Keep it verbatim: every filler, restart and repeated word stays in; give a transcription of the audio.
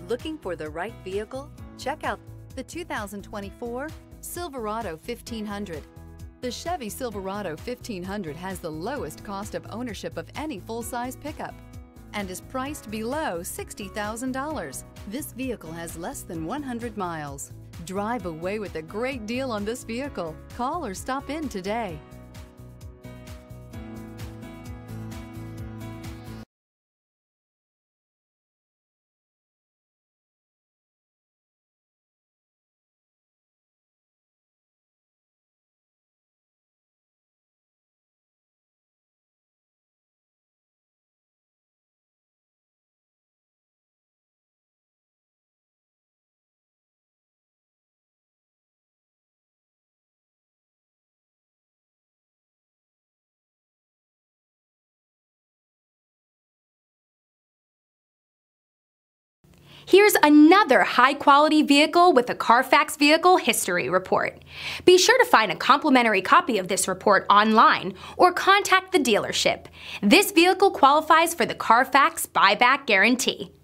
Looking for the right vehicle? Check out the two thousand twenty-four Silverado fifteen hundred. The Chevy Silverado fifteen hundred has the lowest cost of ownership of any full-size pickup and is priced below sixty thousand dollars. This vehicle has less than one hundred miles. Drive away with a great deal on this vehicle. Call or stop in today. Here's another high-quality vehicle with a Carfax Vehicle History Report. Be sure to find a complimentary copy of this report online or contact the dealership. This vehicle qualifies for the Carfax Buyback Guarantee.